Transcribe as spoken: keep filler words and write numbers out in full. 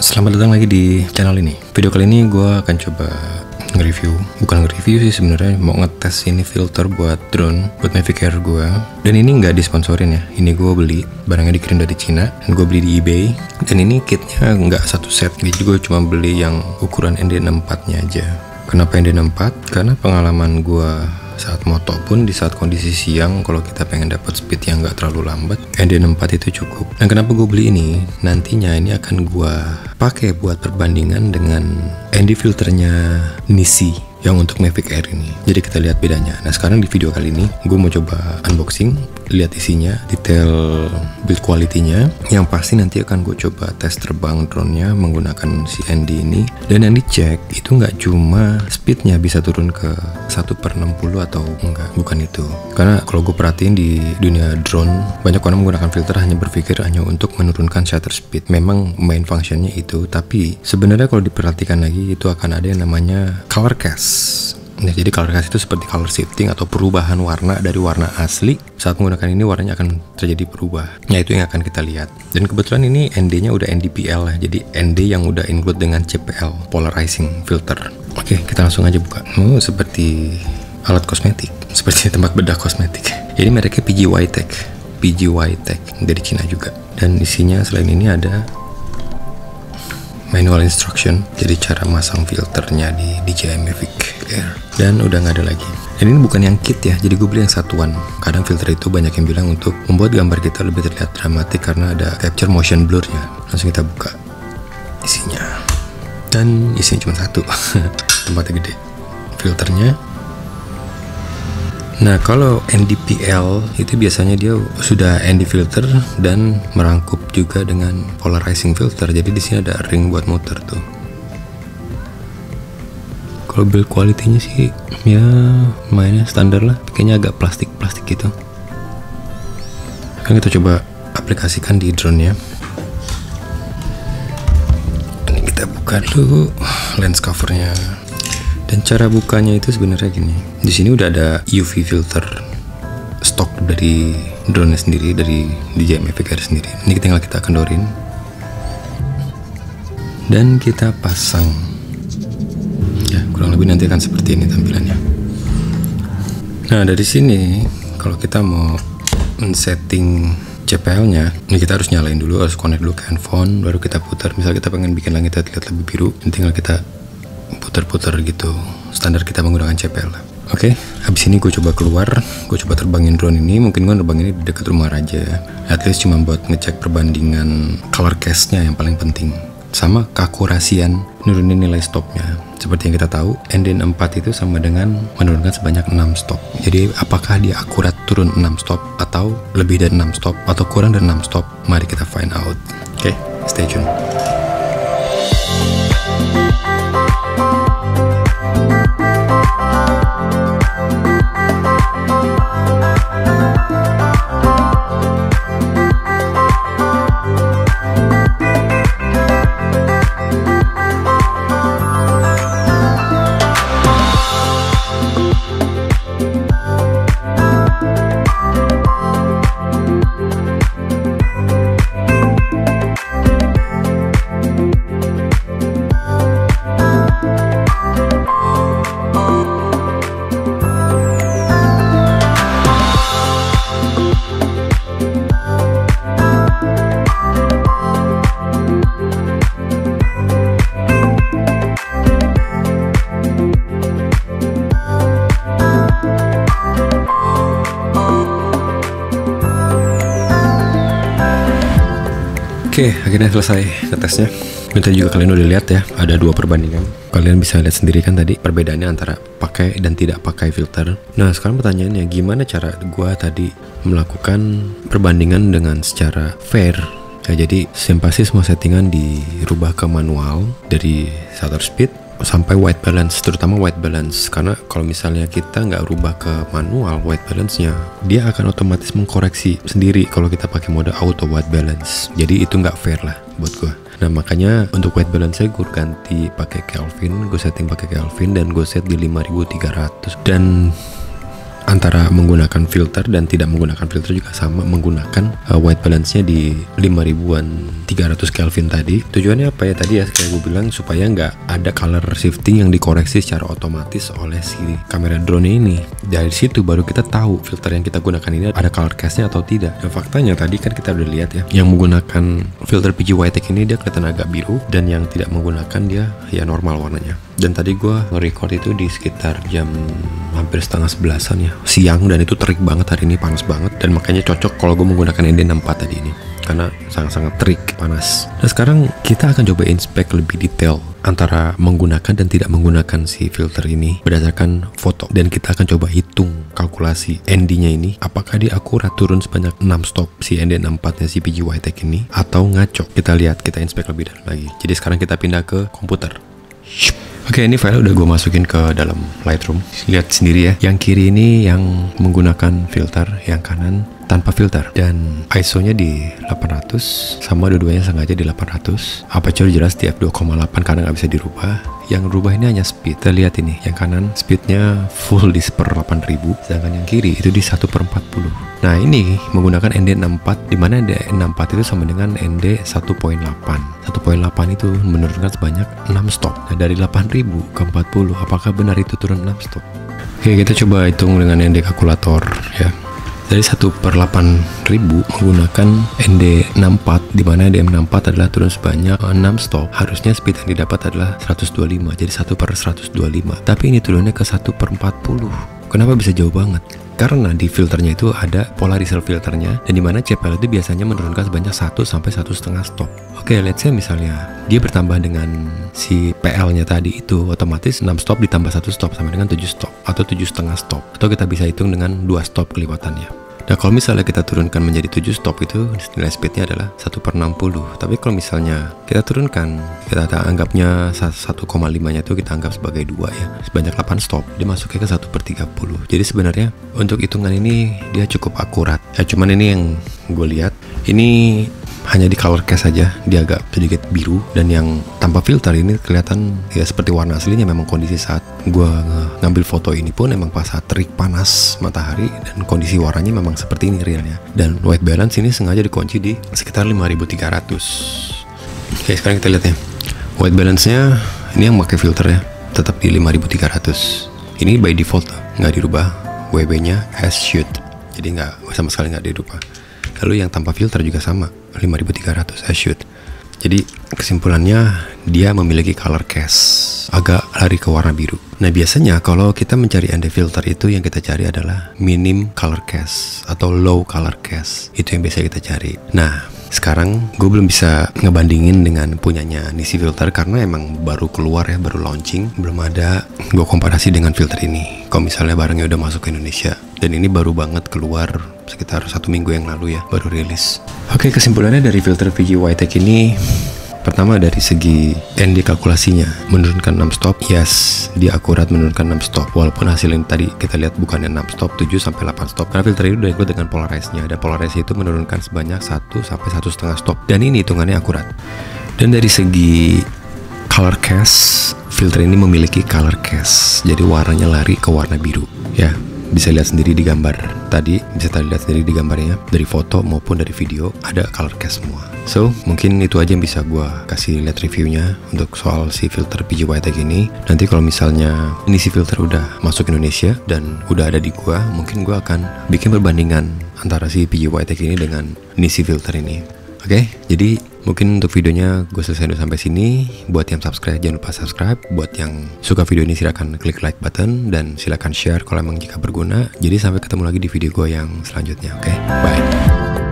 Selamat datang lagi di channel ini. Video kali ini gue akan coba nge-review, bukan nge-review sih sebenarnya, mau ngetes ini filter buat drone, buat Mavic Air gue. Dan ini nggak disponsorin ya, ini gue beli, barangnya dikirim dari Cina, dan gue beli di eBay. Dan ini kitnya nggak satu set, jadi gue cuma beli yang ukuran N D enam puluh empat nya aja. Kenapa N D enam puluh empat? Karena pengalaman gue saat moto pun di saat kondisi siang, kalau kita pengen dapat speed yang nggak terlalu lambat, N D enam puluh empat itu cukup. Dan kenapa gue beli ini? Nantinya ini akan gue pakai buat perbandingan dengan N D filternya Nisi yang untuk Mavic Air ini. Jadi kita lihat bedanya. Nah sekarang di video kali ini gue mau coba unboxing, lihat isinya, detail build quality-nya. Yang pasti nanti akan gue coba tes terbang drone-nya menggunakan si N D ini. Dan yang dicek itu nggak cuma speednya bisa turun ke satu per enam puluh atau enggak, bukan itu. Karena kalau gue perhatiin di dunia drone, banyak orang menggunakan filter hanya berpikir hanya untuk menurunkan shutter speed. Memang main functionnya itu, tapi sebenarnya kalau diperhatikan lagi itu akan ada yang namanya color cast. Nah, jadi color cast itu seperti color shifting atau perubahan warna dari warna asli. Saat menggunakan ini warnanya akan terjadi berubah. Nah itu yang akan kita lihat. Dan kebetulan ini N D-nya udah N D P L ya. Jadi N D yang udah include dengan C P L, polarizing filter. Oke, kita langsung aja buka. Oh, seperti alat kosmetik, seperti tempat bedah kosmetik. Jadi mereknya P G Y Tech, P G Y Tech dari Cina juga. Dan isinya selain ini ada manual instruction, jadi cara masang filternya di D J I Mavic Air. Dan udah nggak ada lagi. Dan ini bukan yang kit ya, jadi gue beli yang satuan. Kadang filter itu banyak yang bilang untuk membuat gambar kita lebih terlihat dramatik karena ada capture motion blur-nya. Langsung kita buka isinya. Dan isinya cuma satu, tempatnya gede. Filternya. Nah kalau N D P L itu biasanya dia sudah N D filter dan merangkup juga dengan polarizing filter. Jadi di sini ada ring buat muter tuh. Kalau build quality-nya sih ya mainnya standar lah, kayaknya agak plastik-plastik gitu. Sekarang kita coba aplikasikan di drone-nya. Ini kita buka dulu lens covernya. Dan cara bukanya itu sebenarnya gini. Di sini udah ada U V filter stok dari drone sendiri, dari D J I Mavic Air sendiri. Ini tinggal kita kendorin dan kita pasang. Ya, kurang lebih nanti akan seperti ini tampilannya. Nah, dari sini kalau kita mau men-setting C P L-nya, ini kita harus nyalain dulu, harus connect dulu ke handphone, baru kita putar. Misal kita pengen bikin langit terlihat lebih biru, ini tinggal kita putar-putar gitu, standar kita menggunakan C P L. Oke, habis ini gue coba keluar, gue coba terbangin drone ini. Mungkin gue terbang ini di dekat rumah aja, at least cuma buat ngecek perbandingan color cast-nya yang paling penting, sama keakurasian nurunin nilai stopnya. Seperti yang kita tahu, N D enam puluh empat itu sama dengan menurunkan sebanyak enam stop. Jadi apakah dia akurat turun enam stop atau lebih dari enam stop atau kurang dari enam stop? Mari kita find out. Oke, stay tune. Oke, akhirnya selesai ngetesnya. Tadi juga kalian udah lihat ya, ada dua perbandingan. Kalian bisa lihat sendiri kan tadi perbedaannya antara pakai dan tidak pakai filter. Nah, sekarang pertanyaannya gimana cara gua tadi melakukan perbandingan dengan secara fair? Ya, jadi pasti semua settingan dirubah ke manual dari shutter speed sampai white balance, terutama white balance. Karena kalau misalnya kita nggak rubah ke manual white balance-nya, dia akan otomatis mengkoreksi sendiri kalau kita pakai mode auto white balance. Jadi itu nggak fair lah buat gue. Nah makanya untuk white balance-nya gue ganti pakai Kelvin, gue setting pakai Kelvin dan gue set di lima ribu tiga ratus. Dan antara menggunakan filter dan tidak menggunakan filter juga sama, menggunakan uh, white balance-nya di lima ribuan tiga ratus Kelvin tadi. Tujuannya apa ya tadi ya, kayak gue bilang, supaya nggak ada color shifting yang dikoreksi secara otomatis oleh si kamera drone ini. Dari situ baru kita tahu filter yang kita gunakan ini ada color cast-nya atau tidak. Dan faktanya tadi kan kita udah lihat ya, yang menggunakan filter P G Waitek ini dia kelihatan agak biru, dan yang tidak menggunakan dia ya normal warnanya. Dan tadi gue nge-record itu di sekitar jam hampir setengah sebelasan ya, siang, dan itu terik banget hari ini, panas banget, dan makanya cocok kalau gue menggunakan N D enam puluh empat tadi ini karena sangat-sangat terik, panas. Nah sekarang kita akan coba inspek lebih detail antara menggunakan dan tidak menggunakan si filter ini berdasarkan foto, dan kita akan coba hitung kalkulasi N D-nya ini apakah dia akurat turun sebanyak enam stop si N D enam puluh empat-nya si P G Waitek ini atau ngaco. Kita lihat, kita inspek lebih dalam lagi. Jadi sekarang kita pindah ke komputer. Oke, ini file udah gue masukin ke dalam Lightroom. Lihat sendiri ya, yang kiri ini yang menggunakan filter, yang kanan tanpa filter, dan I S O-nya di delapan ratus, sama dua-duanya sengaja di delapan ratus. Aperture jelas di f dua koma delapan karena nggak bisa dirubah. Yang rubah ini hanya speed. Kita lihat ini, yang kanan speednya full di seper delapan ribu, sedangkan yang kiri itu di satu per empat puluh. Nah ini menggunakan N D enam puluh empat, dimana N D enam puluh empat itu sama dengan N D satu koma delapan. satu koma delapan itu menurunkan sebanyak enam stop. Nah dari delapan ribu ke empat puluh, apakah benar itu turun enam stop? Oke, kita coba hitung dengan N D kalkulator ya. Dari satu per delapan ribu menggunakan N D enam puluh empat, dimana N D enam puluh empat adalah turun sebanyak enam stop. Harusnya speed yang didapat adalah seratus dua puluh lima, jadi satu per seratus dua puluh lima. Tapi ini turunnya ke satu per empat puluh. Kenapa bisa jauh banget? Karena di filternya itu ada polarizer filternya, dan dimana C P L itu biasanya menurunkan sebanyak satu sampai satu koma lima stop. Oke, let's say misalnya dia bertambah dengan si P L-nya tadi itu, otomatis enam stop ditambah satu stop sama dengan tujuh stop atau tujuh koma lima stop. Atau kita bisa hitung dengan dua stop kelipatannya. Nah kalau misalnya kita turunkan menjadi tujuh stop, itu nilai speednya adalah satu per enam puluh. Tapi kalau misalnya kita turunkan, kita anggapnya satu koma lima nya itu kita anggap sebagai dua ya, sebanyak delapan stop, dia masuknya ke satu per tiga puluh. Jadi sebenarnya untuk hitungan ini dia cukup akurat ya. Cuman ini yang gue lihat, ini hanya di color cast saja dia agak sedikit biru, dan yang tanpa filter ini kelihatan ya seperti warna aslinya. Memang kondisi saat gue ngambil foto ini pun emang pas saat terik panas matahari, dan kondisi warnanya memang seperti ini realnya. Dan white balance ini sengaja dikunci di sekitar lima ribu tiga ratus. Oke, sekarang kita lihat ya, white balance nya ini yang pakai filter ya, tetap di lima ribu tiga ratus. Ini by default, nggak dirubah. W B nya as shoot, jadi nggak, sama sekali nggak dirubah. Lalu yang tanpa filter juga sama, lima ribu tiga ratus as shoot. Jadi kesimpulannya dia memiliki color cast, agak lari ke warna biru. Nah biasanya kalau kita mencari N D filter itu yang kita cari adalah minim color cast atau low color cast. Itu yang biasa kita cari. Nah sekarang gue belum bisa ngebandingin dengan punyanya Nisi Filter karena emang baru keluar ya, baru launching. Belum ada gue komparasi dengan filter ini. Kalau misalnya barangnya udah masuk ke Indonesia, dan ini baru banget keluar sekitar satu minggu yang lalu ya, baru rilis. Oke, kesimpulannya dari filter P G Waitek ini, pertama dari segi N D kalkulasinya menurunkan enam stop, yes dia akurat menurunkan enam stop, walaupun hasil yang tadi kita lihat bukannya enam stop, tujuh sampai delapan stop, karena filter itu udah ikut dengan polarize-nya. Ada polarize itu menurunkan sebanyak satu sampai satu koma lima stop, dan ini hitungannya akurat. Dan dari segi color cast, filter ini memiliki color cast, jadi warnanya lari ke warna biru ya. Bisa lihat sendiri di gambar tadi, bisa tadi lihat sendiri di gambarnya, dari foto maupun dari video ada color cast semua. So mungkin itu aja yang bisa gue kasih lihat reviewnya untuk soal si filter P G Waitek ini. Nanti kalau misalnya ini si filter udah masuk Indonesia dan udah ada di gue, mungkin gue akan bikin perbandingan antara si P G Waitek ini dengan Nisi filter ini. Oke, okay? Jadi mungkin untuk videonya gue selesai dulu sampai sini. Buat yang subscribe jangan lupa subscribe. Buat yang suka video ini silahkan klik like button, dan silahkan share kalau emang jika berguna. Jadi sampai ketemu lagi di video gue yang selanjutnya. Oke, okay? Bye.